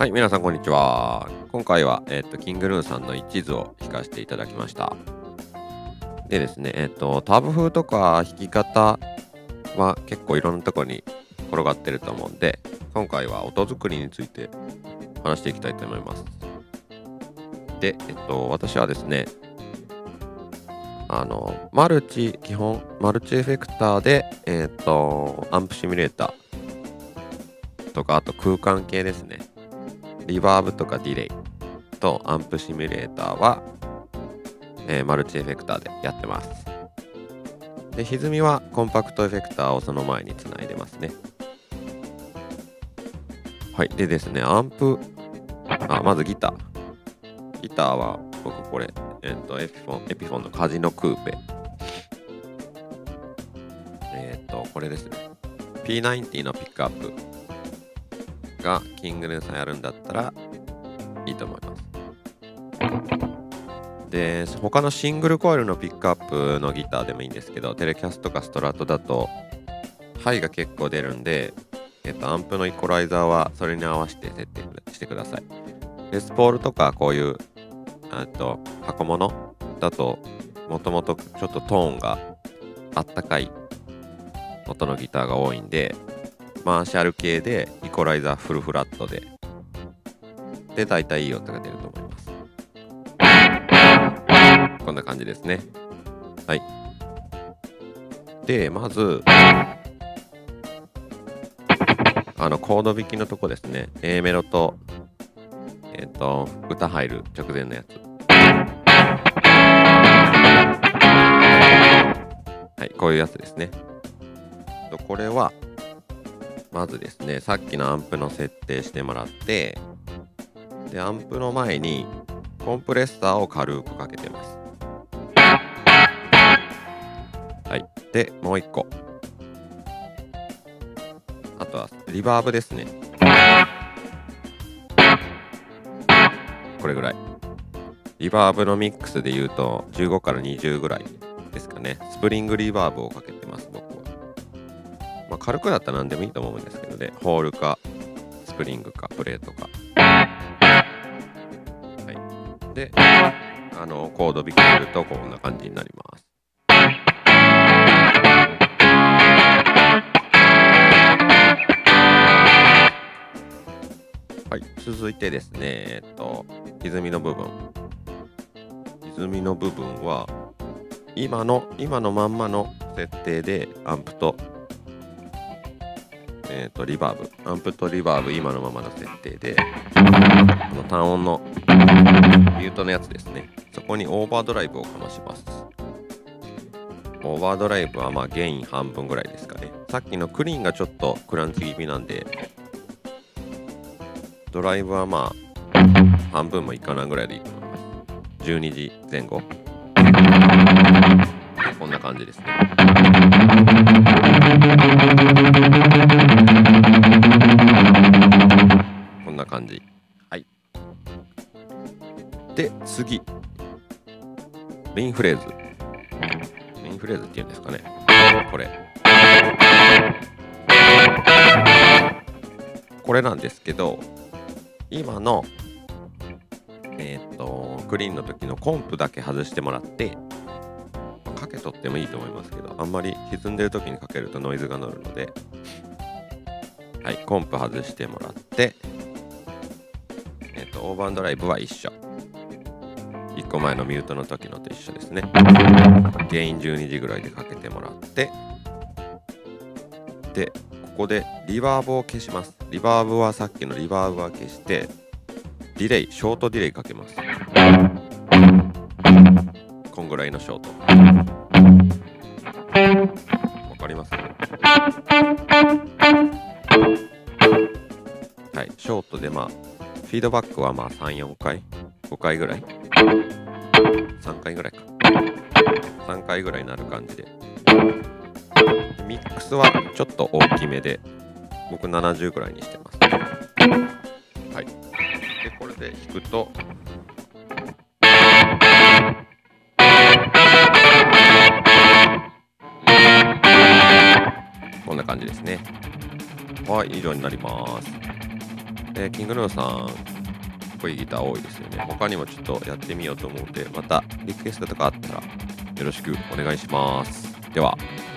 はい、皆さんこんにちは。今回は、キングルーさんの一途を弾かせていただきました。でですね、タブ風とか弾き方は結構いろんなところに転がってると思うんで、今回は音作りについて話していきたいと思います。で、私はですね、基本マルチエフェクターで、アンプシミュレーターとか、あと空間系ですね。リバーブとかディレイとアンプシミュレーターは、マルチエフェクターでやってます。で、歪みはコンパクトエフェクターをその前につないでますね。はい。でですね、まずギター。ギターは僕これ、エピフォンのカジノクーペ。これですね。P90 のピックアップがキングルーさんやるんだったらいいと思います。で、他のシングルコイルのピックアップのギターでもいいんですけど、テレキャスとかストラトだとハイが結構出るんで、アンプのイコライザーはそれに合わせて設定してください。レスポールとかこういう箱物だともともとちょっとトーンがあったかい音のギターが多いんで、マーシャル系でイコライザーフルフラットで大体いい音が出ると思います。こんな感じですね。はい。で、まずコード弾きのとこですね。A メロと歌入る直前のやつ。はい、こういうやつですね。これはまずですね、さっきのアンプの設定してもらって、で、アンプの前にコンプレッサーを軽くかけてます。はい。で、もう一個。あとはリバーブですね。これぐらい。リバーブのミックスで言うと15から20ぐらいですかね。スプリングリバーブをかけてます、僕は。まあ、軽くだったら何でもいいと思うんですけどね。ホールか、スプリングか、プレートか。はい。で、コード弾きするとこんな感じになります。はい。続いてですね、歪みの部分。歪みの部分は、今のまんまの設定でアンプとリバーブ、アンプとリバーブ今のままの設定で、この単音のミュートのやつですね。そこにオーバードライブをかまします。オーバードライブはまあゲイン半分ぐらいですかね。さっきのクリーンがちょっとクランチ気味なんで、ドライブはまあ半分もいかないぐらいでいいと思います。12時前後。こんな感じですね。こんな感じ。はい。で、次。メインフレーズ。メインフレーズっていうんですかね。これ。これなんですけど、今の、クリーンの時のコンプだけ外してもらって、かけとってもいいと思いますけど、あんまり歪んでる時にかけるとノイズが乗るので、はい、コンプ外してもらって、オーバードライブは一緒。1個前のミュートの時のと一緒ですね。ゲイン12時ぐらいでかけてもらって、で、ここでリバーブを消します。リバーブはさっきのリバーブは消して、ショートディレイかけます。こんぐらいのショート。わかります？はい、ショートでまあ、フィードバックはまあ3、4回 ?5 回ぐらい ?3 回ぐらいか。3回ぐらいになる感じで。ミックスはちょっと大きめで、僕70ぐらいにしてます。はい。で、これで弾くと、こんな感じですね。はい、以上になります。 キングヌーさん、かっこいいギター多いですよね。他にもちょっとやってみようと思うんで、またリクエストとかあったらよろしくお願いします。では。